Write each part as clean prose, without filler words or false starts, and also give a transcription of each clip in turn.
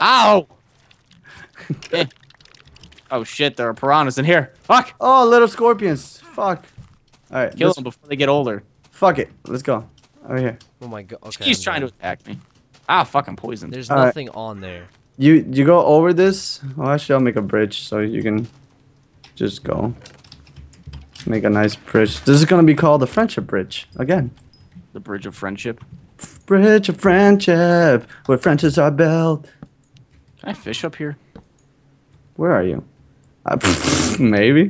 Ow! Eh. Oh shit, there are piranhas in here. Fuck! Oh, little scorpions. Fuck. Alright. Kill them before they get older. Fuck it. Let's go. Over here. Oh my god. Okay. He's trying to attack me. Ah, fucking poisoned. There's All right. nothing on there. You go over this. Well, actually, I'll make a bridge so you can just go. Make a nice bridge. This is gonna be called the Friendship Bridge again. The bridge of friendship. Bridge of friendship, where friendships are built. Can I fish up here? Where are you? Maybe.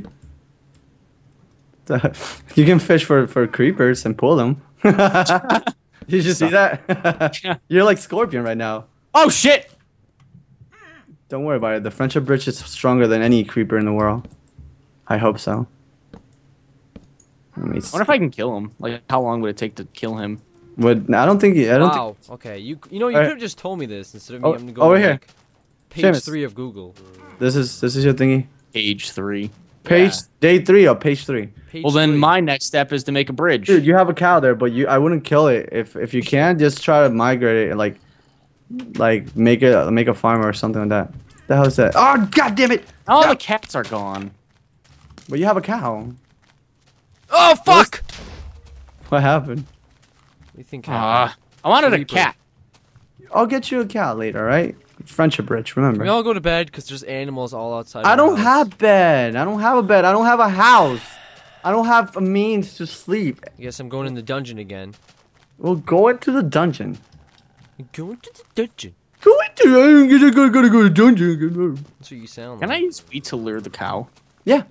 You can fish for creepers and pull them. You should see that. You're like Scorpion right now. Oh shit! Don't worry about it. The Friendship Bridge is stronger than any creeper in the world. I hope so. Let me I wonder if I can kill him. Like, how long would it take to kill him? I don't think. Wow. Okay. You know you Alright. could have just told me this instead of me Oh, having to go over to, here. like, page Seamus. 3 of Google. This is your thingy. Page 3. Page day 3 or page 3. Page Well, then 3. my next step is to make a bridge. Dude, you have a cow there, but I wouldn't kill it. If you can, just try to migrate it, like make a farm or something like that. The hell is that? Oh god damn it! All the cats are gone. But you have a cow. Oh fuck! What happened? What do you think? I wanted a Creeper. cat. I'll get you a cow later, alright? Friendship Bridge, remember. We all go to bed because there's animals all outside. I our don't house. have bed. I don't have a bed. I don't have a house. I don't have a means to sleep. I guess I'm going in the dungeon again. We'll go into the dungeon. I'm going to the dungeon. Go into I gotta go to dungeon. That's what you sound Can I like. use wheat to lure the cow? Yeah.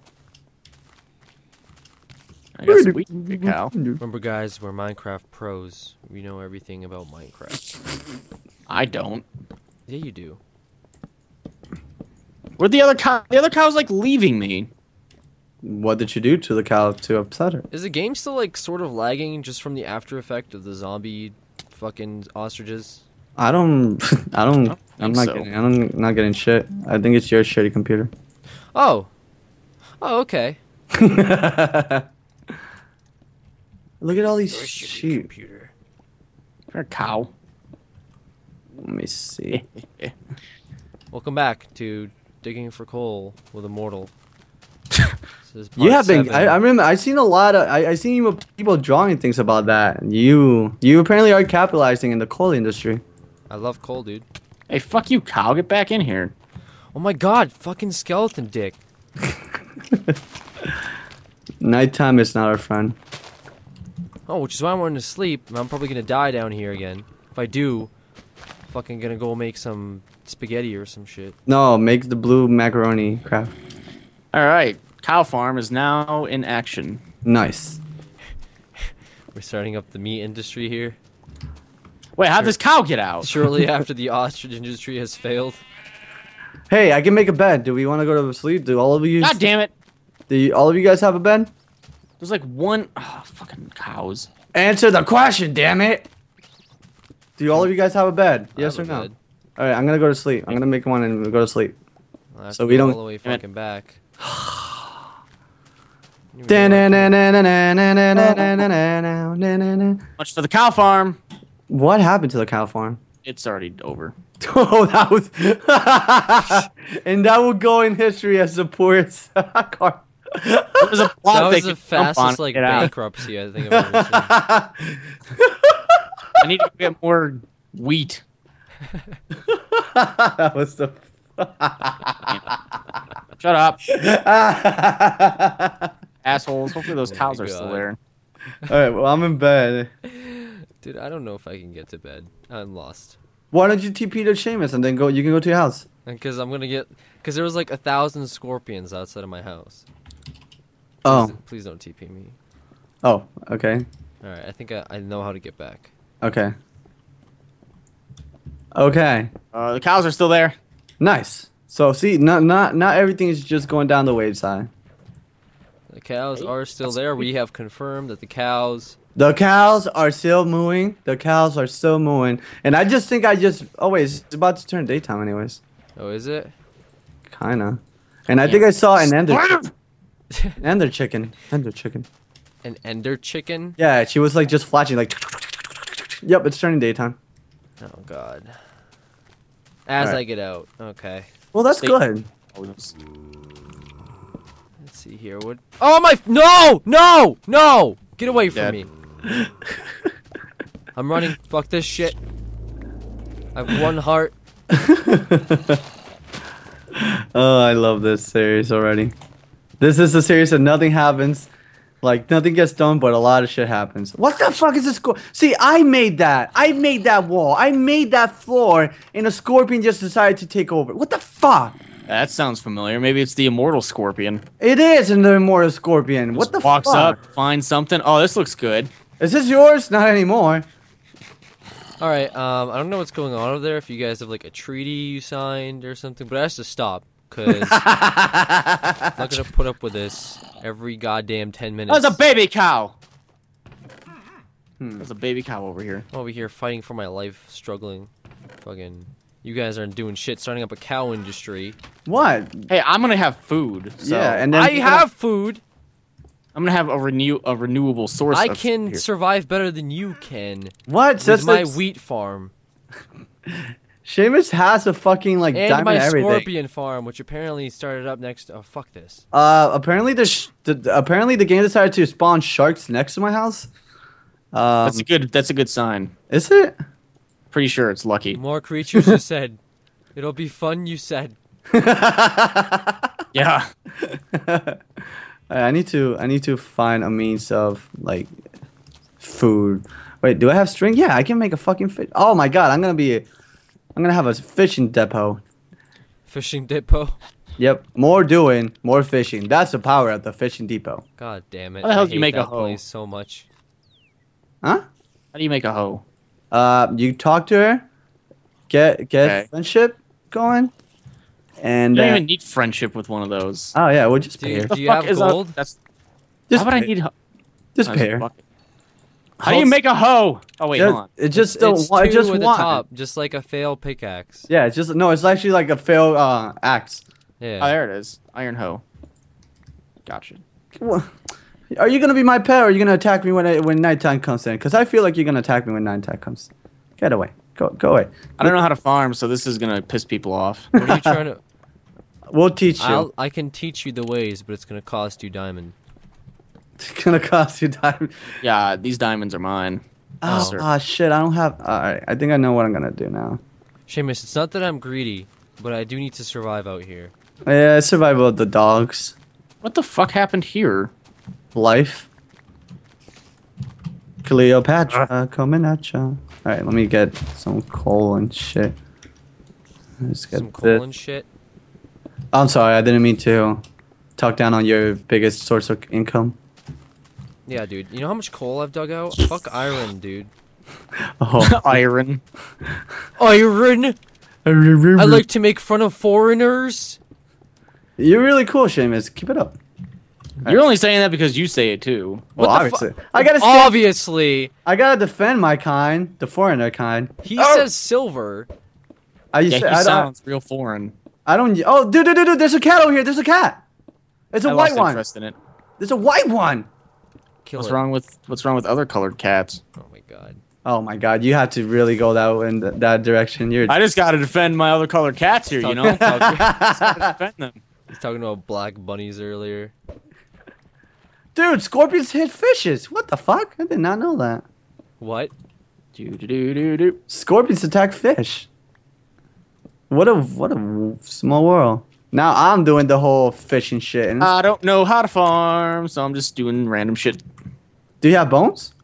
I guess wheat can be a cow. Remember, guys, we're Minecraft pros. We know everything about Minecraft. I don't. Yeah, you do. Where'd the other cow? The other cow's like leaving me. What did you do to the cow to upset her? Is the game still like sort of lagging just from the after effect of the zombie fucking ostriches? I'm not so. I'm not getting shit. I think it's your shitty computer. Oh. Oh, okay. Look at all these sheep. Computer. Or a cow. Let me see. Welcome back to Digging for Coal with Immortal. This is You part have been. 7. I remember. I seen a lot of. I seen people drawing things about that. You apparently are capitalizing in the coal industry. I love coal, dude. Hey, fuck you, cow. Get back in here. Oh my god, fucking skeleton dick. Nighttime is not our friend. Oh, which is why I wanted to sleep, and I'm probably gonna die down here again. If I do, fucking gonna go make some spaghetti or some shit. No, make the blue macaroni crap. All right. Cow farm is now in action. Nice. We're starting up the meat industry here. Wait, how'd this cow get out? Shortly after the ostrich industry has failed. Hey, I can make a bed. Do we want to go to sleep? Do all of you? God damn it. All of you guys have a bed? There's like one. Oh, fucking cows. Answer the question, damn it! Do all of you guys have a bed? I Yes or have a no? bed. All right, I'm gonna go to sleep. I'm gonna make one and go to sleep. I'll have So to we go don't- all the way Damn it. fucking back. Much for the cow farm. What happened to the cow farm? It's already over. Oh, that was, and that will go in history as the poorest car. There was a block That they was the could jump on fastest and like get out. bankruptcy I think I've ever seen. I need to get more wheat. That was the. Shut up, assholes. Hopefully those cows are still God. there. All right, well I'm in bed. Dude, I don't know if I can get to bed. I'm lost. Why don't you TP to Seamus and then go? You can go to your house. Because I'm gonna get. Because there was like 1,000 scorpions outside of my house. Oh, Please don't TP me. oh, okay, Alright, I think I know how to get back. okay, okay. The cows are still there. Nice. So see, not everything is just going down the wayside. The cows Hey, are still that's there. great. We have confirmed that the cows. The cows are still mooing. The cows are still mooing. And I just think oh wait, it's about to turn daytime anyways. Oh, is it? Kinda. And I think I saw an ender chicken. Ender chicken. An ender chicken? Yeah, she was like just flashing like. Yep, it's turning daytime. Oh god. As Alright. I get out. Okay. Well, that's Stay- good. Let's see here. What? Oh my! No! Get away from Dead. me! I'm running. Fuck this shit. I have 1 heart. Oh, I love this series already. This is the series that nothing happens. Like, nothing gets done, but a lot of shit happens. What the fuck is this? See, I made that. I made that wall. I made that floor, and a scorpion just decided to take over. What the fuck? That sounds familiar. Maybe it's the immortal scorpion. It is an immortal scorpion. What Just the walks fuck? up, finds something. Oh, this looks good. Is this yours? Not anymore. All right. I don't know what's going on over there. If you guys have like a treaty you signed or something, but it has to stop because I'm not gonna put up with this every goddamn 10 minutes. There's a baby cow. There's a baby cow over here. I'm over here fighting for my life, struggling. Fucking, you guys aren't doing shit. Starting up a cow industry. What? Hey, I'm gonna have food. So Yeah, and then I have food. I'm gonna have a renewable source. I of can here. survive better than you can what? with That's my like, wheat farm Seamus has a fucking like and diamond my everything. scorpion farm, which apparently started up next. Oh fuck this! Apparently apparently the game decided to spawn sharks next to my house. That's a good sign. Is it? Pretty sure it's lucky. More creatures. You said it'll be fun. You said. Yeah. I need to find a means of like food. Wait, do I have string? Yeah, I can make a fucking fish. Oh my god, I'm gonna have a fishing depot. Fishing depot. Yep, more doing, more fishing. That's the power of the fishing depot. God damn it! How the hell I do you hate make a that hoe? place so much. Huh? How do you make a hoe? You talk to her, get Okay. friendship going, and You don't even need friendship with one of those. oh yeah, we'll just Do pay you, her. do you have gold? That's. Just How would I pay- need? Just Oh, pay her. fuck it. How do you make a hoe? Oh wait, hold on. It just It's I two just with want. the top, just like a failed pickaxe. Yeah, it's just no. It's actually like a failed axe. Yeah. Oh, there it is. Iron hoe. Gotcha. Wha- Are you gonna be my pet, or are you gonna attack me when nighttime comes in? Because I feel like you're gonna attack me when nighttime comes. Get away. Go away. I don't know how to farm, so this is gonna piss people off. What are you trying to? We'll teach you. I can teach you the ways, but it's gonna cost you diamond. It's gonna cost you time. Yeah, these diamonds are mine. Oh, sir. shit! I don't have. Alright, I think I know what I'm gonna do now. Seamus, it's not that I'm greedy, but I do need to survive out here. Yeah, survival of the dogs. What the fuck happened here? Life. Cleopatra coming at ya. Alright, let me get some coal and shit. Let's get Some this. coal and shit. I'm sorry, I didn't mean to talk down on your biggest source of income. Yeah, dude. You know how much coal I've dug out? Fuck iron, dude. Oh. Iron. Iron. I like to make fun of foreigners. You're really cool, Seamus. Keep it up. You're only saying that because you say it too. Well, What the obviously. I gotta stand, Obviously, I gotta defend my kind, the foreigner kind. he Oh! says silver. I Yeah, say, he sounds real foreign. I don't. Oh, dude, there's a cat over here. There's a cat. It's a I white lost one. interest in it. There's a white one. Kill What's it. wrong with other colored cats? Oh my god. Oh my god, you have to really go that direction. You're. I just gotta defend my other colored cats here, you know? Just gotta defend them. He's talking about black bunnies earlier. Dude, scorpions hit fishes. What the fuck? I did not know that. What? Do. Scorpions attack fish. What a small world. Now I'm doing the whole fishing shit. And I don't know how to farm, so I'm just doing random shit. do you have bones?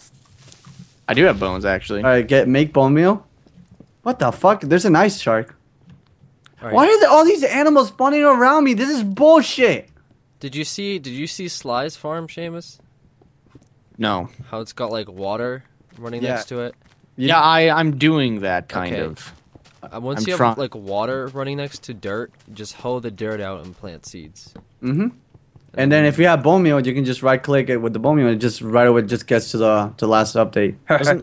I do have bones, actually. All right, make bone meal. What the fuck? There's an ice shark. All right. Why are there all these animals spawning around me? This is bullshit. Did you see Sly's farm, Seamus? No. How it's got like water running Yeah. next to it. Yeah, I'm doing that kind Okay. of. Once I'm you try- have like water running next to dirt, just hoe the dirt out and plant seeds. Mm-hmm. And then if you have bone meal, you can just right click it with the bone meal. And it just right away just gets to the last update.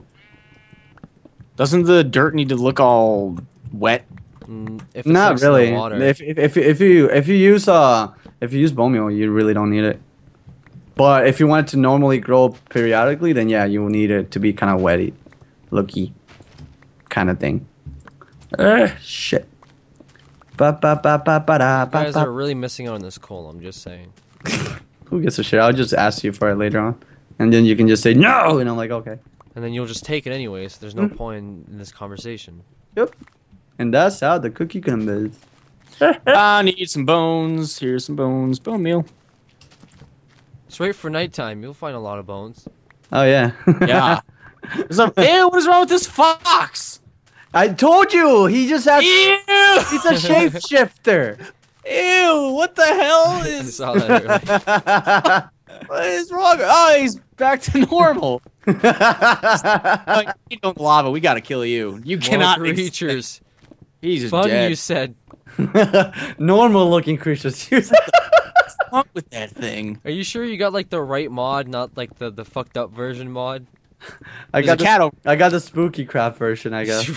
Doesn't the dirt need to look all wet? If it's Not next to the really. water. If you use bone meal, you really don't need it. But if you want it to normally grow periodically, then yeah, you will need it to be kind of wetty, looky, kind of thing. Shit. Ba ba ba ba ba da You guys ba are ba. really missing out on this coal. I'm just saying. Who gives a shit? I'll just ask you for it later on, and then you can just say no, and I'm like, okay. And then you'll just take it anyways. There's no point in this conversation. Yep. And that's how the cookie crumbles. I need some bones. Here's some bones. Bone meal. Just wait for nighttime. You'll find a lot of bones. Oh yeah. Yeah. Ew, what is wrong with this fox? I told you. He just has. Ew! He's a shapeshifter. Ew! What the hell I is? saw that earlier. What is wrong? Oh, he's back to normal. Like, you don't lava. We gotta kill you. You More cannot. creatures. He's just Fun, dead. you said. Normal looking creatures. What's wrong with that thing? Are you sure you got like the right mod, not like the fucked up version mod? I There's got a cat over. I got the spooky craft version, I guess.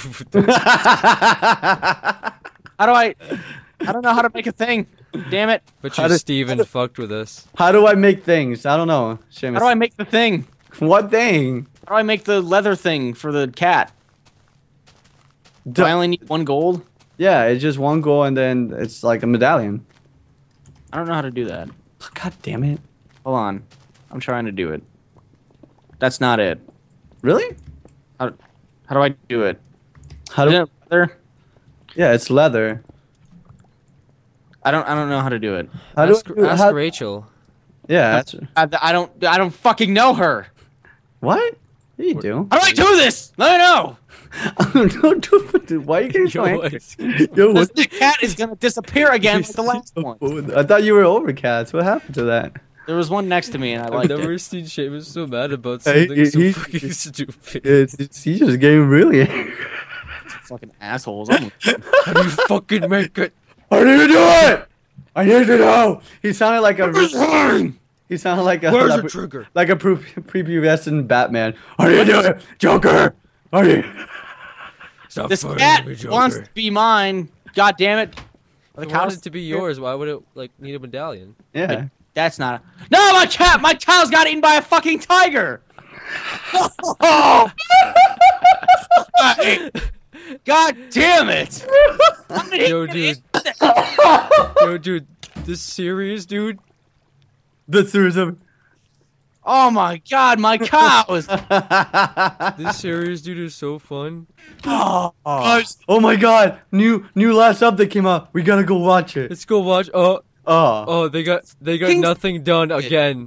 How do I don't know how to make a thing. Damn it. But How you, did- Steven, fucked with us. How do I make things? I don't know. Seamus. How do I make the thing? What thing? How do I make the leather thing for the cat? Do I only need 1 gold? Yeah, it's just 1 goal and then it's like a medallion. I don't know how to do that. God damn it. Hold on. I'm trying to do it. That's not it. Really? How do I do it? How Is do it leather? Yeah, it's leather. I don't know how to do it. How do Ask, I do- ask how- Rachel. Yeah, that's I don't fucking know her. what? Yeah, you do. How do I do this? Let me know. Don't do it. Why are you getting so Yo, angry? it's- Yo, This what? cat is gonna disappear again like the last one. I thought you were over cats. What happened to that? There was one next to me and I I've liked never it. seen Seamus so mad about Hey, something so he- fucking stupid. He's just getting really angry. Fucking assholes. I'm- How do you fucking make it? How do you do it? I need to know. He sounded like a. He sounded like a. Where's the trigger? Like a prepubescent Batman. How do you do it, Joker? How do you? Stop This fighting cat me, Joker. wants to be mine. God damn it. The If it cow's wanted to be yours, why would it like need a medallion? Yeah. That's not. No, my cat! My cow's got eaten by a fucking tiger! Oh! God damn it! How did he Yo, get dude. in? Yo, dude, this serious, dude? The series of. Oh my god, my cows! This serious, dude, is so fun. Oh, Guys, oh my God! New last update came out. We gotta go watch it. Let's go watch. Oh, Oh. they got King's- nothing done again.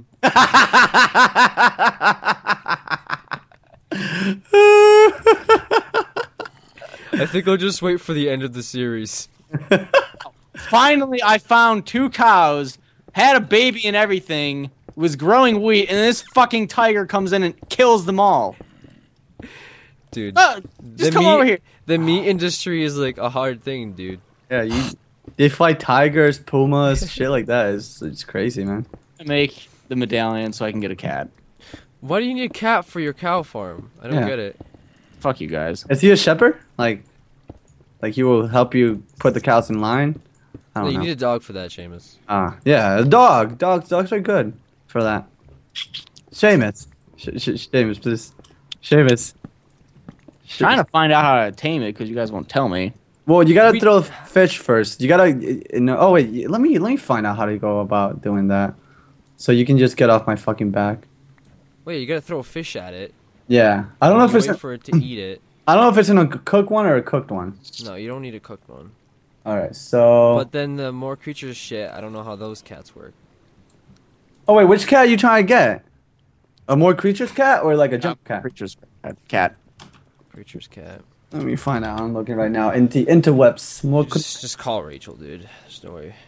I think I'll just wait for the end of the series. finally, I found 2 cows, had a baby and everything, was growing wheat, and this fucking tiger comes in and kills them all. Dude, Just come over here. The meat industry is like a hard thing, dude. Yeah, they fight tigers, pumas, shit like that. It's crazy, man. Make the medallion so I can get a cat. Why do you need a cat for your cow farm? I don't Yeah. get it. Fuck you guys. Is he a shepherd? Like he will help you put the cows in line? I No, don't you know. need a dog for that, Seamus. Yeah, a dog. Dogs are good for that. Seamus. Seamus, please. Seamus. Trying to find out how to tame it because you guys won't tell me. Well, you gotta We- throw fish first. You gotta. No, oh wait, let me find out how to go about doing that, so you can just get off my fucking back. Wait, you gotta throw a fish at it. Yeah, I don't know if You it's. wait for it to eat it. I don't know if it's in a cooked one or a cooked one. No, you don't need a cooked one. All right, so. But then the more creatures shit, I don't know how those cats work. Oh wait, which cat are you trying to get? A more creatures cat or like a jump cat? Creatures cat. Creatures cat. Let me find out. I'm looking right now. Interwebs. More. Just call Rachel, dude. There's no way.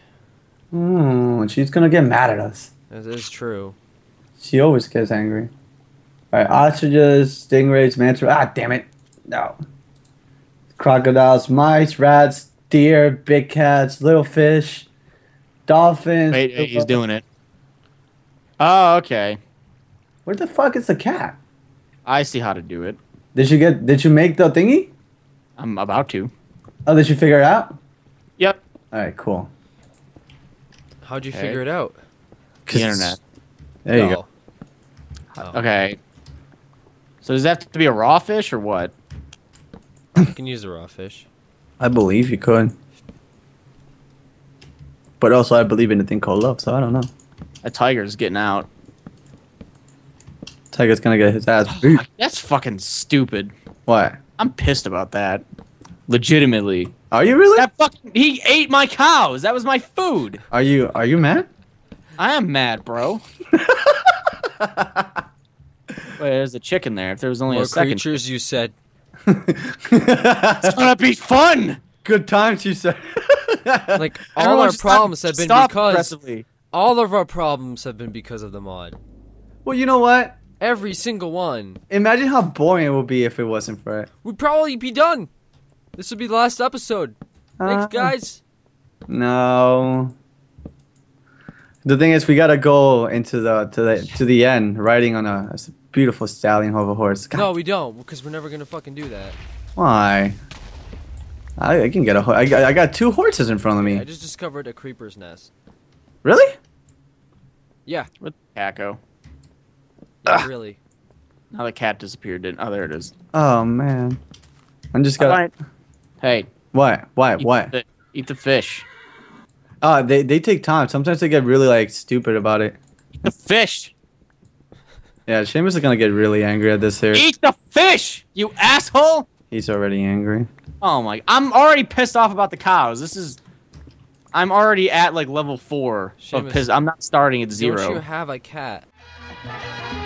She's gonna get mad at us. That is true. She always gets angry. All right, ostriches, stingrays, manta. Ah, damn it! No. Crocodiles, mice, rats, deer, big cats, little fish, dolphins. Wait, he's doing it. Oh, okay. Where the fuck is the cat? I see how to do it. Did you make the thingy? I'm about to. Oh, did you figure it out? Yep. All right, cool. How'd you Okay. figure it out? The internet. There you go. Oh. Okay. So does that have to be a raw fish or what? You can use the raw fish. I believe you could. But also, I believe in a thing called love, so I don't know. A tiger's getting out. Tiger's gonna get his ass beat. That's fucking stupid. What? I'm pissed about that. Legitimately. Are you really? He ate my cows. That was my food. Are you mad? I am mad, bro. Wait, there's a chicken there. If there was only More a second. creatures, you said. It's gonna be fun. Good times, you said. Like all Everyone our just problems have been stop because aggressively. all of our problems have been because of the mod. Well, you know what? Every single one. Imagine how boring it would be if it wasn't for it. We'd probably be done. This would be the last episode. Thanks, guys. No. The thing is, we gotta go into to the end, riding on a beautiful stallion of a horse. God, No, we don't, because we're never gonna fucking do that. why? I can get a. I got 2 horses in front of me. I just discovered a creeper's nest. Really? Yeah, With Caco. yeah, really. Now the cat disappeared. Didn't? Oh, there it is. Oh man. I'm just gonna. Alright. Hey. What? What? Eat What? Eat the fish. They take time. Sometimes they get really like stupid about it. Eat the fish. Yeah, Seamus is gonna get really angry at this here. Eat the fish, you asshole. He's already angry. Oh my! I'm already pissed off about the cows. I'm already at like level 4 of Seamus, piss. I'm not starting at 0. Don't you have a cat?